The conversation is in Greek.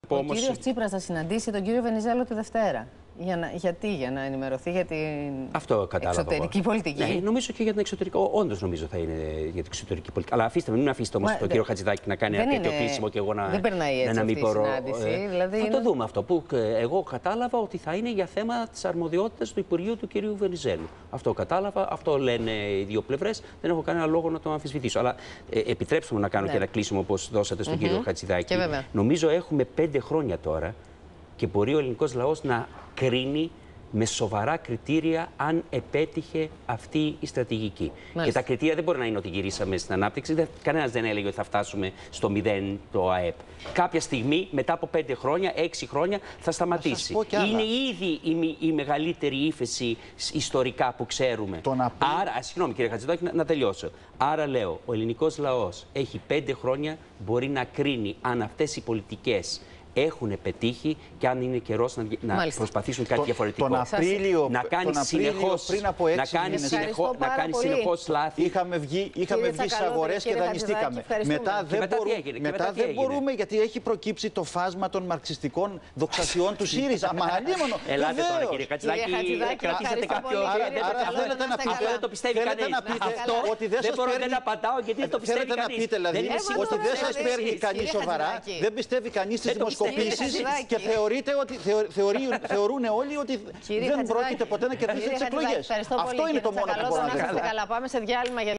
Ο κύριος Τσίπρας θα συναντήσει τον κύριο Βενιζέλο τη Δευτέρα. Για να ενημερωθεί για την εξωτερική πολιτική. Ναι, νομίζω και για την εξωτερική. Όντως νομίζω θα είναι για την εξωτερική πολιτική. Αλλά μην αφήσετε όμως τον κύριο Χατζηδάκη να κάνει ένα τέτοιο κλείσιμο και εγώ να μην μπορώ. Δηλαδή θα το δούμε αυτό. Που εγώ κατάλαβα ότι θα είναι για θέμα της αρμοδιότητας του Υπουργείου του κυρίου Βενιζέλου. Αυτό κατάλαβα, αυτό λένε οι δύο πλευρές. Δεν έχω κανένα λόγο να το αμφισβητήσω. Αλλά επιτρέψτε μου να κάνω και ένα κλείσιμο όπως δώσατε στον κύριο Χατζηδάκη. Νομίζω έχουμε 5 χρόνια τώρα και μπορεί ο ελληνικός λαός να κρίνει με σοβαρά κριτήρια αν επέτυχε αυτή η στρατηγική. Και τα κριτήρια δεν μπορεί να είναι ότι γυρίσαμε στην ανάπτυξη. Κανένας δεν έλεγε ότι θα φτάσουμε στο 0 το ΑΕΠ. Κάποια στιγμή, μετά από 5 χρόνια, 6 χρόνια, θα σταματήσει. Είναι ήδη η μεγαλύτερη ύφεση ιστορικά που ξέρουμε. Άρα, συγγνώμη κύριε Χατζηδάκη, να τελειώσω. Άρα λέω, ο ελληνικός λαός έχει 5 χρόνια, μπορεί να κρίνει αν αυτές οι πολιτικές έχουν πετύχει και αν είναι καιρός να προσπαθήσουν κάτι διαφορετικό. Τον Απρίλιο, να κάνει συνεχώς λάθη. Είχαμε βγει στις αγορές και δανειστήκαμε. Μετά δεν μπορούμε, γιατί έχει προκύψει το φάσμα των μαρξιστικών δοξασιών του ΣΥΡΙΖΑ. Μα αλίμονο. Ελάτε τώρα κύριε Χατζηδάκη, κρατήσατε κάποιο. Αυτό δεν το πιστεύει κανείς. Δεν μπορώ να απαντάω γιατί δεν το πιστεύει κανείς. Ότι δεν σας παίρνει κανείς σοβαρά, δεν πιστεύει κανείς στις δημοσκοπήσεις και θεωρούν όλοι ότι δεν πρόκειται ποτέ να κερδίσει τις εκλογές. Αυτό είναι το μόνο που μπορώ να κάνω. Πάμε σε διάλειμμα.